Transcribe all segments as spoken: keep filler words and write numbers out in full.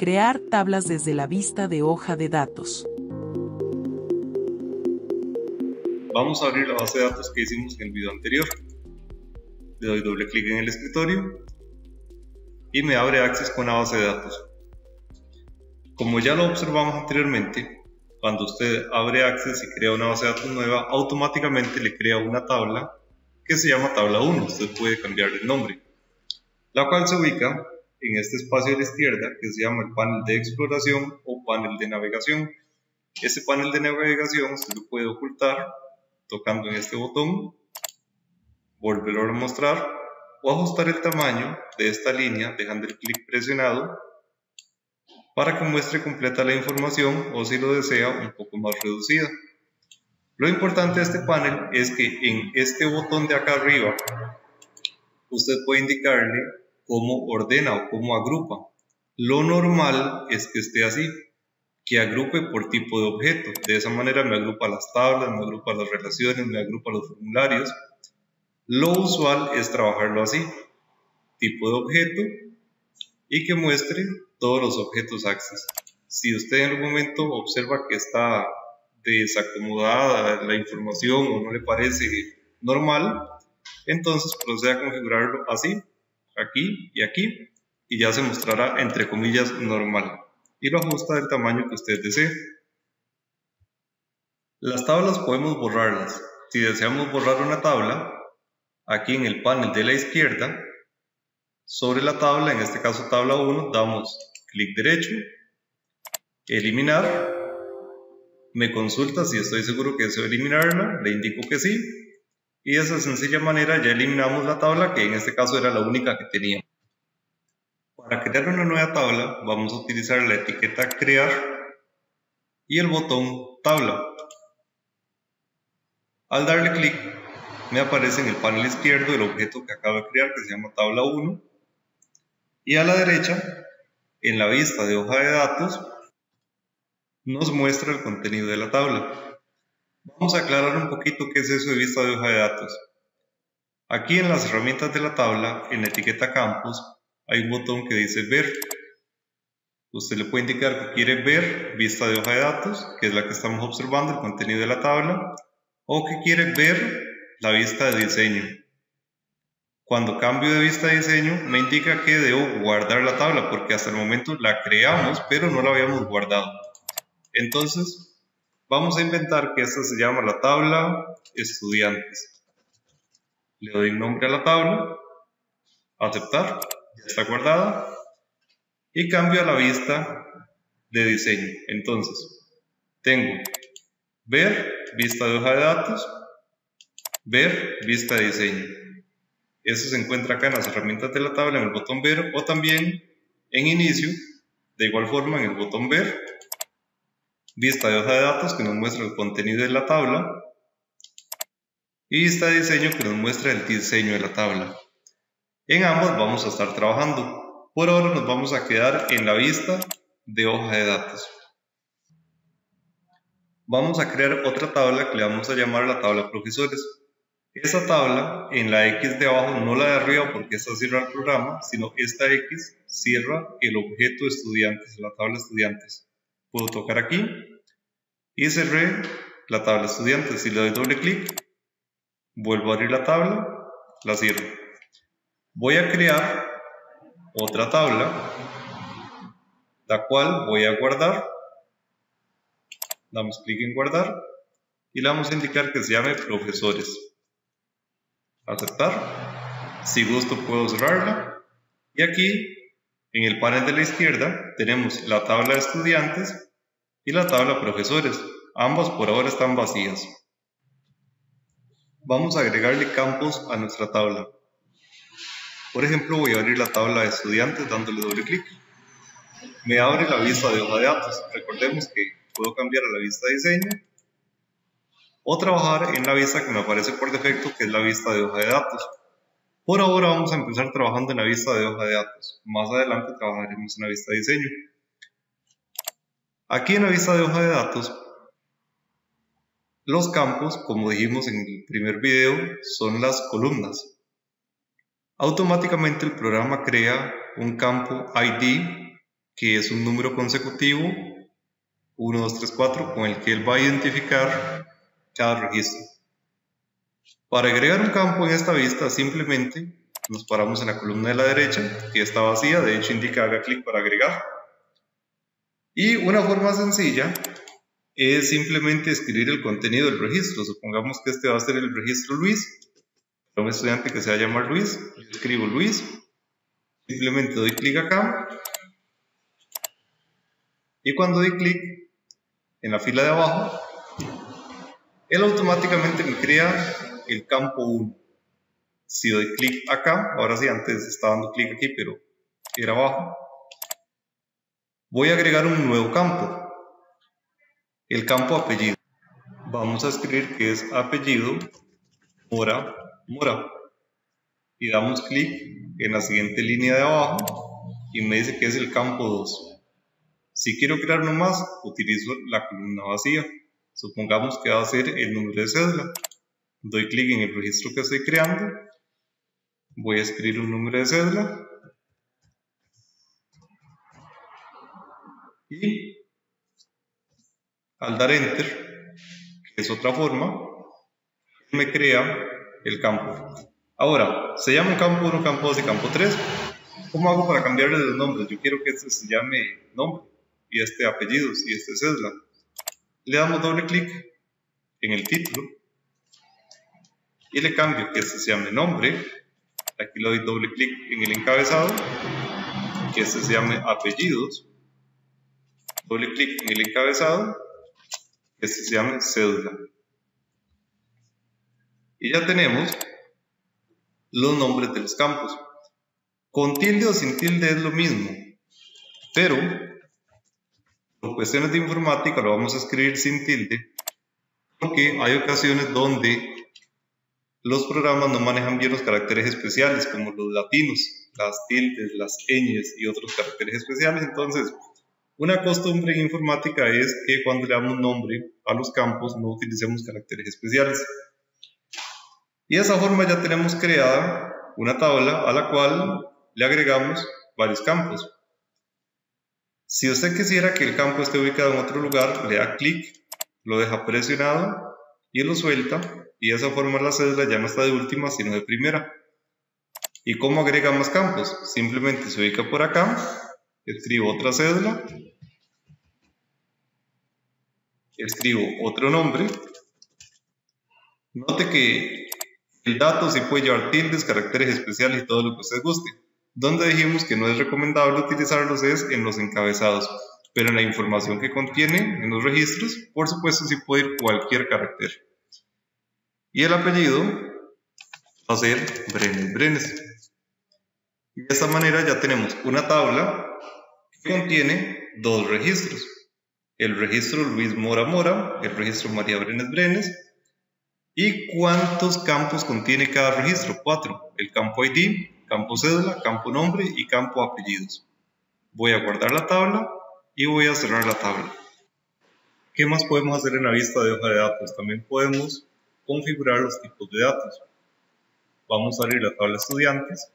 Crear tablas desde la vista de hoja de datos. Vamos a abrir la base de datos que hicimos en el video anterior. Le doy doble clic en el escritorio y me abre Access con la base de datos. Como ya lo observamos anteriormente, cuando usted abre Access y crea una base de datos nueva, automáticamente le crea una tabla que se llama tabla uno. Usted puede cambiarle el nombre, la cual se ubica en este espacio de la izquierda que se llama el panel de exploración o panel de navegación. Este panel de navegación se lo puede ocultar tocando en este botón, volverlo a mostrar o ajustar el tamaño de esta línea dejando el clic presionado para que muestre completa la información o, si lo desea, un poco más reducida. Lo importante de este panel es que en este botón de acá arriba usted puede indicarle cómo ordena o cómo agrupa. Lo normal es que esté así, que agrupe por tipo de objeto. De esa manera me agrupa las tablas, me agrupa las relaciones, me agrupa los formularios. Lo usual es trabajarlo así, tipo de objeto, y que muestre todos los objetos Access. Si usted en algún momento observa que está desacomodada la información o no le parece normal, entonces proceda a configurarlo así, aquí y aquí, y ya se mostrará entre comillas normal, y lo ajusta del tamaño que usted desee. Las tablas podemos borrarlas. Si deseamos borrar una tabla, aquí en el panel de la izquierda, sobre la tabla, en este caso tabla uno, damos clic derecho, eliminar, me consulta si estoy seguro que deseo eliminarla, le indico que sí, y de esa sencilla manera ya eliminamos la tabla que en este caso era la única que tenía. Para crear una nueva tabla vamos a utilizar la etiqueta crear y el botón tabla. Al darle clic me aparece en el panel izquierdo el objeto que acabo de crear, que se llama tabla uno, y a la derecha, en la vista de hoja de datos, nos muestra el contenido de la tabla. Vamos a aclarar un poquito qué es eso de vista de hoja de datos. Aquí en las herramientas de la tabla, en la etiqueta campus, hay un botón que dice ver. Usted le puede indicar que quiere ver vista de hoja de datos, que es la que estamos observando, el contenido de la tabla, o que quiere ver la vista de diseño. Cuando cambio de vista de diseño me indica que debo guardar la tabla porque hasta el momento la creamos pero no la habíamos guardado. Entonces vamos a inventar que esta se llama la tabla estudiantes. Le doy nombre a la tabla, aceptar, ya está guardada, y cambio a la vista de diseño. Entonces tengo ver vista de hoja de datos, ver vista de diseño. Eso se encuentra acá en las herramientas de la tabla, en el botón ver, o también en inicio, de igual forma en el botón ver, vista de hoja de datos que nos muestra el contenido de la tabla, y vista de diseño que nos muestra el diseño de la tabla. En ambos vamos a estar trabajando. Por ahora nos vamos a quedar en la vista de hoja de datos. Vamos a crear otra tabla que le vamos a llamar la tabla profesores. Esta tabla, en la X de abajo, no la de arriba porque esta cierra el programa, sino esta X cierra el objeto estudiantes, la tabla estudiantes. Puedo tocar aquí y cerré la tabla estudiantes. Si le doy doble clic, vuelvo a abrir la tabla, la cierro. Voy a crear otra tabla, la cual voy a guardar. Damos clic en guardar y le vamos a indicar que se llame profesores. Aceptar, si gusto puedo cerrarla, y aquí en el panel de la izquierda tenemos la tabla de estudiantes y la tabla profesores. Ambas por ahora están vacías. Vamos a agregarle campos a nuestra tabla. Por ejemplo, voy a abrir la tabla de estudiantes dándole doble clic. Me abre la vista de hoja de datos. Recordemos que puedo cambiar a la vista de diseño o trabajar en la vista que me aparece por defecto, que es la vista de hoja de datos. Por ahora vamos a empezar trabajando en la vista de hoja de datos. Más adelante trabajaremos en la vista de diseño. Aquí en la vista de hoja de datos, los campos, como dijimos en el primer video, son las columnas. Automáticamente el programa crea un campo I D que es un número consecutivo uno, dos, tres, cuatro con el que él va a identificar cada registro. Para agregar un campo en esta vista simplemente nos paramos en la columna de la derecha que está vacía, de hecho indica haga clic para agregar. Y una forma sencilla es simplemente escribir el contenido del registro. Supongamos que este va a ser el registro Luis, para un estudiante que se va a llamar Luis. Yo escribo Luis, simplemente doy clic acá y cuando doy clic en la fila de abajo, él automáticamente me crea el campo uno. Si doy clic acá, ahora sí, antes estaba dando clic aquí, pero era abajo, voy a agregar un nuevo campo, el campo apellido. Vamos a escribir que es apellido Mora Mora y damos clic en la siguiente línea de abajo y me dice que es el campo dos. Si quiero crear uno más, utilizo la columna vacía. Supongamos que va a ser el número de cédula. Doy clic en el registro que estoy creando. Voy a escribir un número de cédula. Y al dar Enter, que es otra forma, me crea el campo. Ahora, se llama campo uno, campo dos y campo tres. ¿Cómo hago para cambiarle los nombres? Yo quiero que este se llame nombre y este apellidos y este cédula. Le damos doble clic en el título y le cambio que este se llame nombre. Aquí le doy doble clic en el encabezado, que este se llame apellidos, doble clic en el encabezado, que este se llame cédula. Y ya tenemos los nombres de los campos. Con tilde o sin tilde es lo mismo, pero por cuestiones de informática lo vamos a escribir sin tilde, porque hay ocasiones donde los programas no manejan bien los caracteres especiales, como los latinos, las tildes, las ñes y otros caracteres especiales. Entonces, una costumbre en informática es que cuando le damos nombre a los campos no utilicemos caracteres especiales. Y de esa forma ya tenemos creada una tabla a la cual le agregamos varios campos. Si usted quisiera que el campo esté ubicado en otro lugar, le da clic, lo deja presionado y lo suelta, y de esa forma la cédula ya no está de última sino de primera. ¿Y cómo agrega más campos? Simplemente se ubica por acá, escribo otra cédula, escribo otro nombre. Note que el dato sí puede llevar tildes, caracteres especiales y todo lo que usted guste. Donde dijimos que no es recomendable utilizarlos es en los encabezados, pero en la información que contiene en los registros, por supuesto sí puede ir cualquier carácter. Y el apellido va a ser Brenes Brenes. Y de esta manera ya tenemos una tabla que contiene dos registros: el registro Luis Mora Mora, el registro María Brenes Brenes. ¿Y cuántos campos contiene cada registro? Cuatro: el campo I D, campo cédula, campo nombre y campo apellidos. Voy a guardar la tabla y voy a cerrar la tabla. ¿Qué más podemos hacer en la vista de hoja de datos? También podemos configurar los tipos de datos. Vamos a abrir la tabla estudiantes.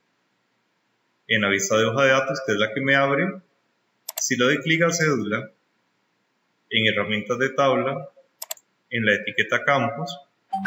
En la vista de hoja de datos, que es la que me abre, si le doy clic a cédula, en herramientas de tabla, en la etiqueta campos,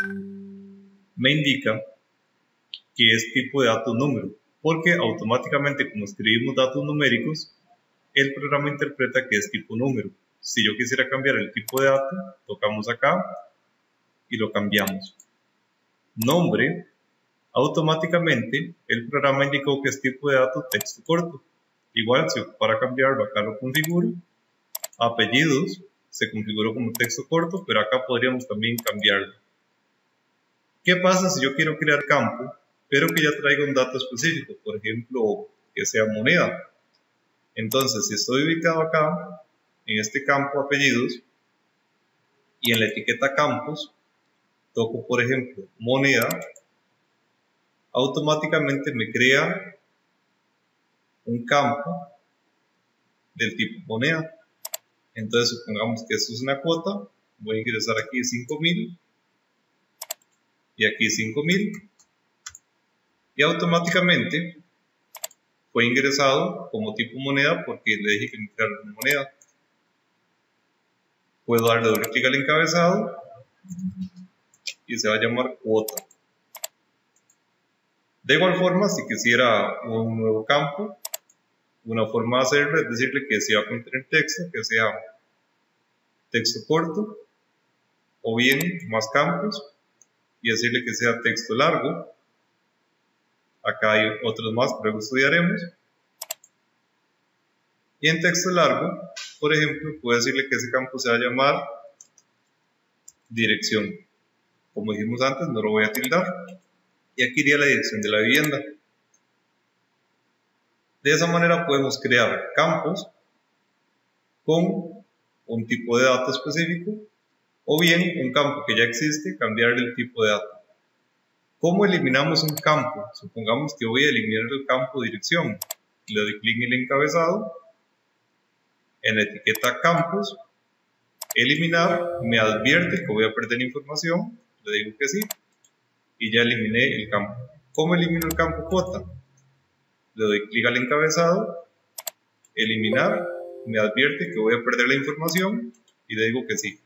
me indica que es tipo de datos número, porque automáticamente, como escribimos datos numéricos, el programa interpreta que es tipo número. Si yo quisiera cambiar el tipo de dato, tocamos acá y lo cambiamos. Nombre, automáticamente el programa indicó que es tipo de dato texto corto. Igual, si para cambiarlo acá lo configuro. Apellidos se configuró como texto corto, pero acá podríamos también cambiarlo. ¿Qué pasa si yo quiero crear campo, pero que ya traiga un dato específico? Por ejemplo, que sea moneda. Entonces, si estoy ubicado acá, en este campo apellidos, y en la etiqueta campos, toco por ejemplo moneda, automáticamente me crea un campo del tipo moneda. Entonces supongamos que esto es una cuota, voy a ingresar aquí cinco mil y aquí cinco mil, y automáticamente fue ingresado como tipo moneda porque le dije que me creara una moneda. Puedo darle doble clic al encabezado y se va a llamar cuota. De igual forma, si quisiera un nuevo campo, una forma de hacerlo es decirle que si va a contener texto, que sea texto corto, o bien más campos, y decirle que sea texto largo. Acá hay otros más, pero luego estudiaremos. Y en texto largo, por ejemplo, puedo decirle que ese campo se va a llamar dirección. Como dijimos antes, no lo voy a tildar. Y aquí iría la dirección de la vivienda. De esa manera podemos crear campos con un tipo de dato específico, o bien un campo que ya existe, cambiarle el tipo de dato. ¿Cómo eliminamos un campo? Supongamos que voy a eliminar el campo dirección. Le doy clic en el encabezado, en la etiqueta campos, eliminar, me advierte que voy a perder información, le digo que sí, y ya eliminé el campo. ¿Cómo elimino el campo cuota? Le doy clic al encabezado, eliminar, me advierte que voy a perder la información y le digo que sí.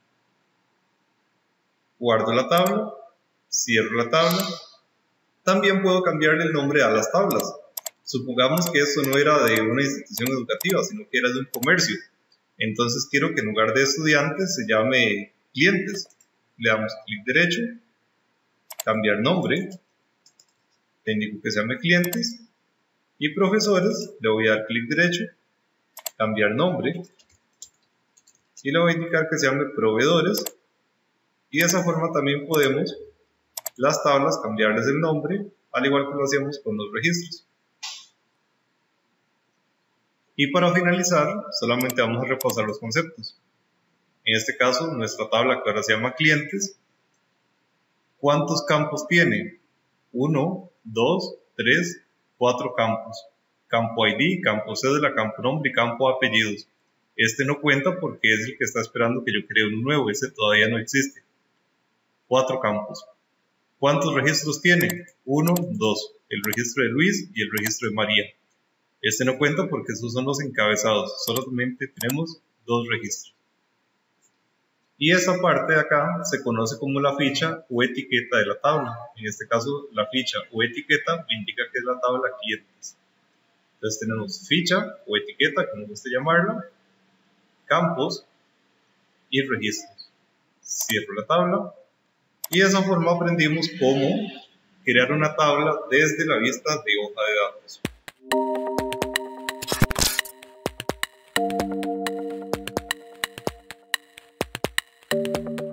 Guardo la tabla, cierro la tabla. También puedo cambiarle el nombre a las tablas. Supongamos que esto no era de una institución educativa, sino que era de un comercio. Entonces quiero que en lugar de estudiantes se llame clientes. Le damos clic derecho, cambiar nombre, le indico que se llame clientes, y profesores, le voy a dar clic derecho, cambiar nombre, y le voy a indicar que se llame proveedores, y de esa forma también podemos las tablas cambiarles el nombre, al igual que lo hacíamos con los registros. Y para finalizar, solamente vamos a repasar los conceptos. En este caso, nuestra tabla que ahora se llama clientes, ¿cuántos campos tiene? uno, dos, tres, cuatro campos. Campo I D, campo cédula, campo nombre y campo apellidos. Este no cuenta porque es el que está esperando que yo cree uno nuevo, ese todavía no existe. Cuatro campos. ¿Cuántos registros tiene? uno, dos. El registro de Luis y el registro de María. Este no cuenta porque esos son los encabezados. Solamente tenemos dos registros. Y esa parte de acá se conoce como la ficha o etiqueta de la tabla. En este caso, la ficha o etiqueta me indica que es la tabla clientes. Entonces tenemos ficha o etiqueta, como guste llamarla, campos y registros. Cierro la tabla. Y de esa forma aprendimos cómo crear una tabla desde la vista de hoja de datos. Thank you.